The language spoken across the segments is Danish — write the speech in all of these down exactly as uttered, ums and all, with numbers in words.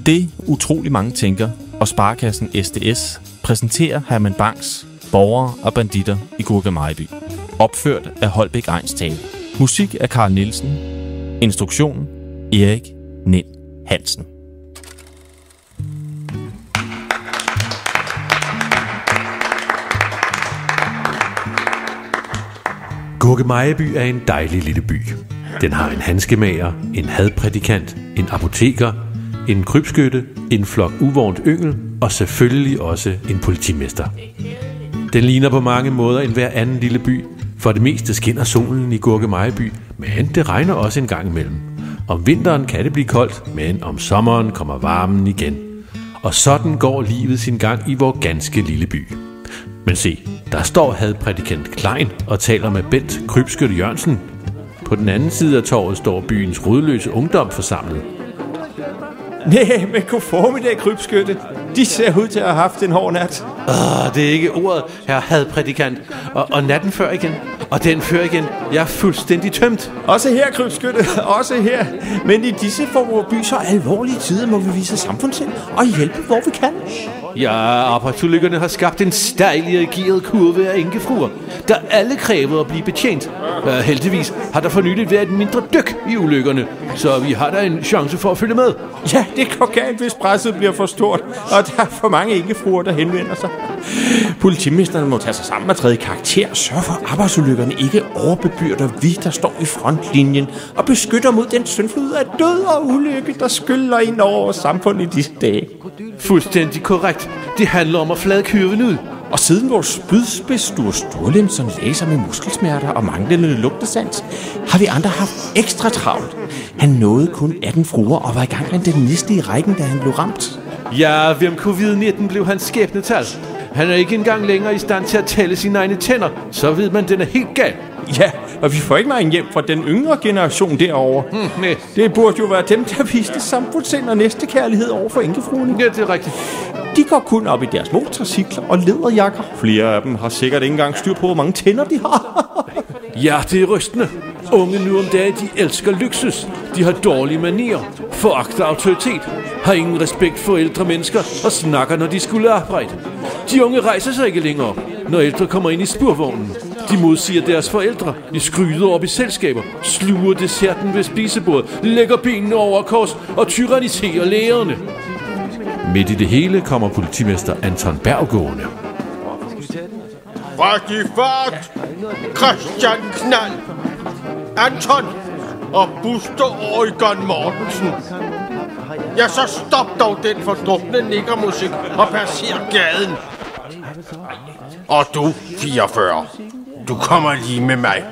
Det utrolig mange tænker, og Sparekassen S D S præsenterer Herman Bangs Borgere og Banditter i Gurke-Marieby. Opført af Holbæk Egnstale. Musik af Carl Nielsen. Instruktion Erik Nind Hansen. Gurke-Marieby er en dejlig lille by. Den har en handskemager, en hadprædikant, en apoteker, en krybskytte, en flok uvognt yngel og selvfølgelig også en politimester. Den ligner på mange måder en hver anden lille by. For det meste skinner solen i Gurke-Marieby, men det regner også en gang imellem. Om vinteren kan det blive koldt, men om sommeren kommer varmen igen. Og sådan går livet sin gang i vores ganske lille by. Men se, der står hadprædikant Klein og taler med Bent Krybskytte Jørgensen. På den anden side af torvet står byens rodløse ungdom forsamlet. Næh, men god formiddag, Krybskytte. De ser ud til at have haft en hård nat. Åh, det er ikke ordet, herre hadprædikant. Og, og natten før igen. Og den før igen. Jeg er fuldstændig tømt. Også her, Krybskytte. Også her. Men i disse for vores by så alvorlige tider må vi vise samfundssind og hjælpe, hvor vi kan. Ja, arbejdsulykkerne har skabt en stejlig reageret kurve af enkefruer, der alle kræver at blive betjent. Uh, heldigvis har der for nyligt været et mindre dyk i ulykkerne, så vi har da en chance for at følge med. Ja, det går galt, hvis presset bliver for stort, og der er for mange enkefruer, der henvender sig. Politimesteren må tage sig sammen og træde i karakter og sørge for, at arbejdsulykkerne ikke overbebyrder vi, der står i frontlinjen, og beskytter mod den syndflod af død og ulykke, der skyller ind over vores samfund i disse dage. Fuldstændig korrekt. Det handler om at flade kurven ud. Og siden vores spydspids Sture Sturlim, som læser med muskelsmerter og manglende lugtesans, har vi andre haft ekstra travlt. Han nåede kun atten fruer og var i gang med den næste i rækken, da han blev ramt. Ja, hvem covid nitten blev hans skæbnetal? Han er ikke engang længere i stand til at tælle sine egne tænder. Så ved man, den er helt gal. Ja, og vi får ikke meget hjem fra den yngre generation derovre. Hmm, nej. Det burde jo være dem, der viste samfundssind og næstekærlighed over for enkefruerne. Ja, det er rigtigt. De går kun op i deres motorcykler og læderjakker. Flere af dem har sikkert ikke engang styr på, hvor mange tænder de har. Ja, det er rystende. Unge nu om dagen, de elsker luksus. De har dårlige manier, foragter autoritet, har ingen respekt for ældre mennesker og snakker, når de skulle arbejde. De unge rejser sig ikke længere op, når ældre kommer ind i spurvognen. De modsiger deres forældre, de skryder op i selskaber, sluger desserten ved spisebordet, lægger benene over kors og tyranniserer lærerne. Midt i det hele kommer politimester Anton Berg gående. Fart i fart! Christian Knald! Anton! Og Buster Oregon Mortensen! Ja, så stop dog den fordrukne nikkermusik og passer gaden! Og du, fireogfyrre, du kommer lige med mig.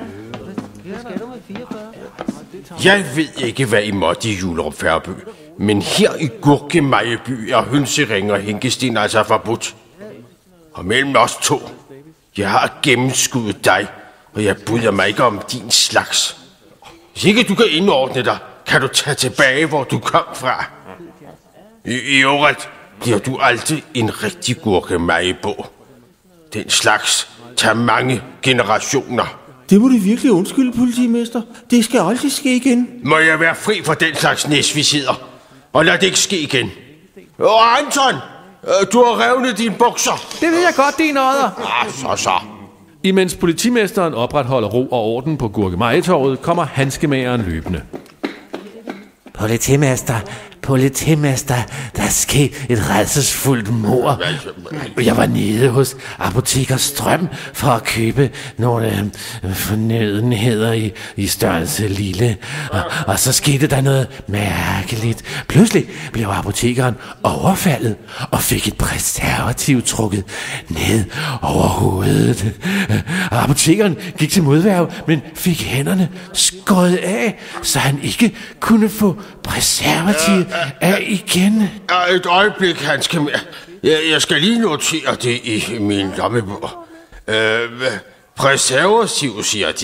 Jeg ved ikke, hvad I måtte i Jullerup Færby, men her i Gurke-Marieby er hønsering og hænkesten altså forbudt. Og mellem os to, jeg har gennemskuddet dig, og jeg bryder mig ikke om din slags. Hvis ikke du kan indordne dig, kan du tage tilbage, hvor du kom fra. I, i øvrigt bliver du aldrig en rigtig Gurke-Mariebo. Den slags tager mange generationer. Det må du virkelig undskylde, politimester. Det skal aldrig ske igen. Må jeg være fri for den slags næsvisider? Og lad det ikke ske igen. Og Anton, du har revnet dine bukser. Det ved jeg godt, dine odder. Ah, så så. Imens politimesteren opretholder ro og orden på Gurke-Marieby-torvet, kommer handskemageren løbende. Politimester, politimester, der skete et rædselsfuldt mord. Jeg var nede hos Apoteker Strøm for at købe nogle øh, fornødenheder i, i størrelse lille. Og, og så skete der noget mærkeligt. Pludselig blev apotekeren overfaldet og fik et præservativ trukket ned over hovedet. Og apotekeren gik til modværge, men fik hænderne skåret af, så han ikke kunne få præservativ af igen. Et øjeblik, han skal... Jeg, jeg skal lige notere det i min lommebog. Øh, præservativ, siger de.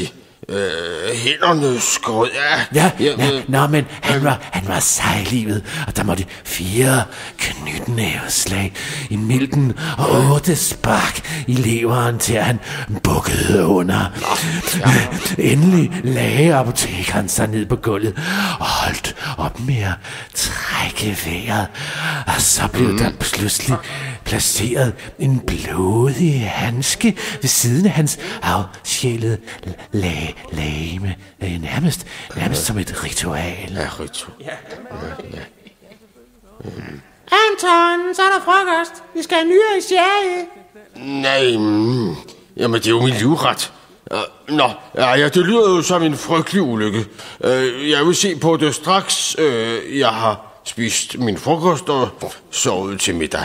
Øh, hænderne skåret af. Ja, ja, ja. Nå, men han var, han var sejlivet, og der måtte fire knytnæveslag i milten og otte spark i leveren, til han bukkede under. Endelig lagde apotekeren sig ned på gulvet og holdt op med at trække vejret, og så blev mm. der pludselig placeret en blodig handske ved siden af hans afsjælede lag, lageme. Nærmest, nærmest som et ritual. Ja, ritual. Ja. Ja. Mm. Anton, så er der frokost. Vi skal have nyere i sherry. Nej, mm. Jamen det er jo min livret. Uh, nå, ja, ja, det lyder jo som en frygtelig ulykke. Uh, jeg vil se på det straks. Uh, jeg har spist min frokost og sovet til middag.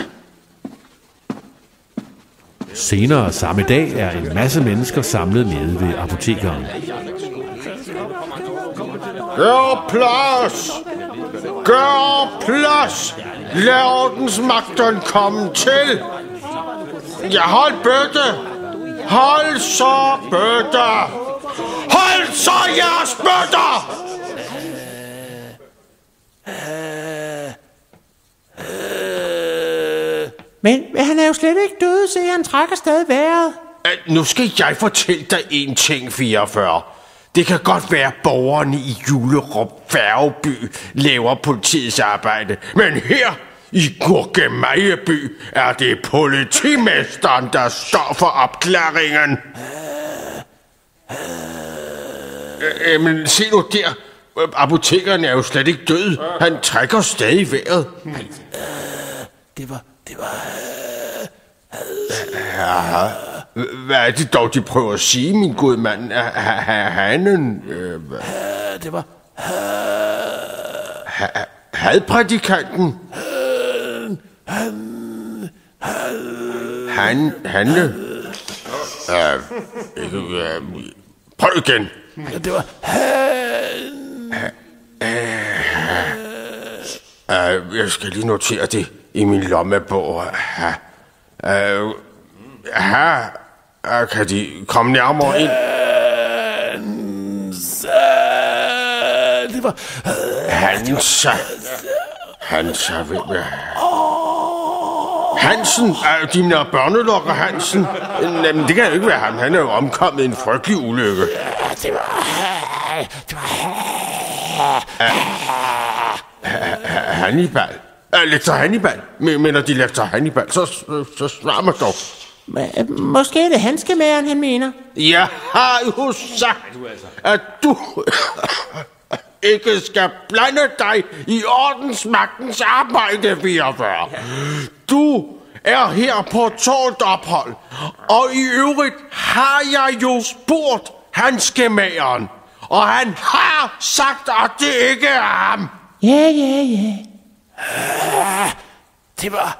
Senere samme dag er en masse mennesker samlet nede ved apotekeren. Gør plads! Gør plads! Lad ordensmagten komme til! Ja, hold bøtte! Hold så bøtte! Hold så jeres bøtter! Men, men han er jo slet ikke død, så han trækker stadig vejret. Uh, nu skal jeg fortælle dig en ting, fireogfyrre. Det kan godt være, at borgerne i Julerup Færgeby laver politiets arbejde. Men her i Gurkemajeby er det politimesteren, der står for opklaringen. Uh, men se nu der. Apotekeren er jo slet ikke død. Han trækker stadig vejret. Uh, det var... Det var... Ja, hvad er det dog, de prøver at sige, min gode mand? Hanen... Det var... Hadprædikanten? Han... Han... Hanne? Prøv igen. Det var... Jeg skal lige notere det i min lommebog. Her, her kan de komme nærmere ind. Det var... Hansa. Hansa, hvem er... Hansen, er dine børnelokker Hansen? Jamen, det kan jo ikke være ham. Han er jo omkommet i en frygtelig ulykke. Det var... Det var... Hannibal. Lektor Hannibal. Men når de lektor Hannibal, så, så, så svar mig dog. Måske er det handskemageren, han mener. Jeg har jo sagt, at du ikke skal blande dig i ordensmagtens arbejde, fireogfyrre. Du er her på tålt ophold, og i øvrigt har jeg jo spurgt handskemageren, og han har sagt, at det ikke er ham. Ja, ja, ja. Det var...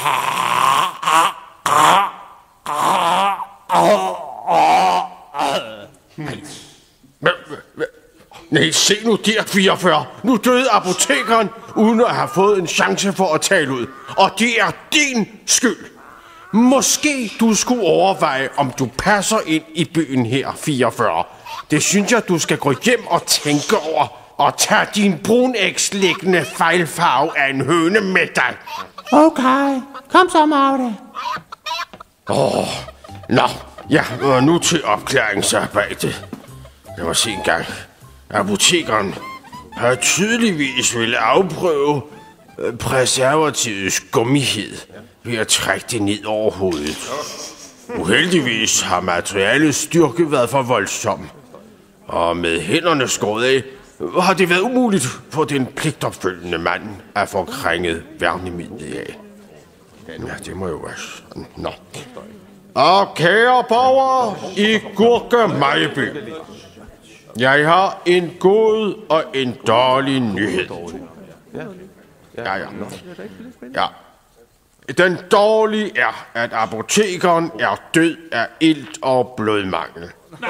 Nej, se nu der, fireogfyrre. Nu døde apotekeren, uden at have fået en chance for at tale ud. Og det er din skyld. Måske du skulle overveje, om du passer ind i byen her, fireogfyrre. Det synes jeg, du skal gå hjem og tænke over. Og tag din brunægsliggende fejlfarve af en høne med dig. Okay, kom så, Magda. Åh, oh, nå, ja, og nu til opklaringsarbejdet. Lad mig se en gang. Apotekeren har tydeligvis ville afprøve præservativets gummighed ved at trække det ned over hovedet. Uheldigvis har materialets styrke været for voldsom, og med hænderne skåret af har det været umuligt for den pligtopfølgende mand at få krænget værnemidlet af. Ja, det må jo være sådan. Nå. Og kære borgere i Gurkemajeby, jeg har en god og en dårlig nyhed. Ja, ja. Ja. Den dårlige er, at apotekeren er død af ilt og blodmangel.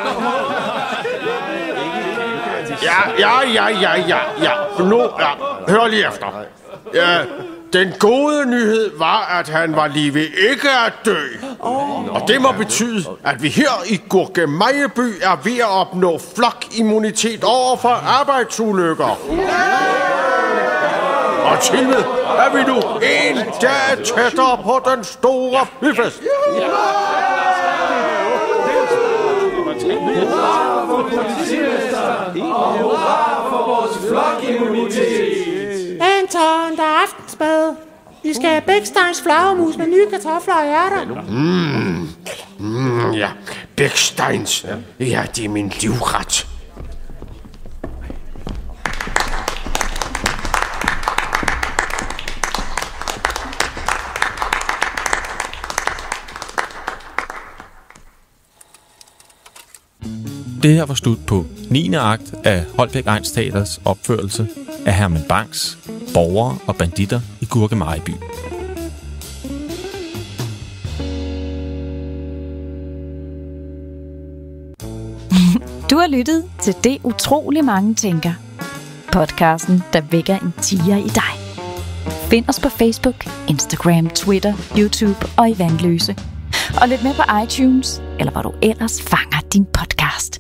Ja, ja, ja, ja, ja, ja. Nu, ja. Hør lige efter. Ja, den gode nyhed var, at han var lige ved ikke at dø. Og det må betyde, at vi her i Gurkemajeby er ved at opnå flokimmunitet over for arbejdsulykker. Og til med er vi nu en dag tættere på den store byfest. Hurra for politimesteren! Og hurra for vores flokimmunitet! Anton, der er aftensmad. Vi skal have Bæksteins flagermus med nye kartofler og ærter. Mm. Mm, ja, Bæksteins. Ja, det er min livret. Det her var slut på niende akt af Holbæk Egnsteaters opførelse af Herman Bangs Borgere og banditter i Gurkemajeby. Du har lyttet til Det Utrolig Mange Tænker. Podcasten, der vækker en tiger i dig. Find os på Facebook, Instagram, Twitter, YouTube og i Vandløse. Og lidt med på iTunes, eller hvor du ellers fanger din podcast.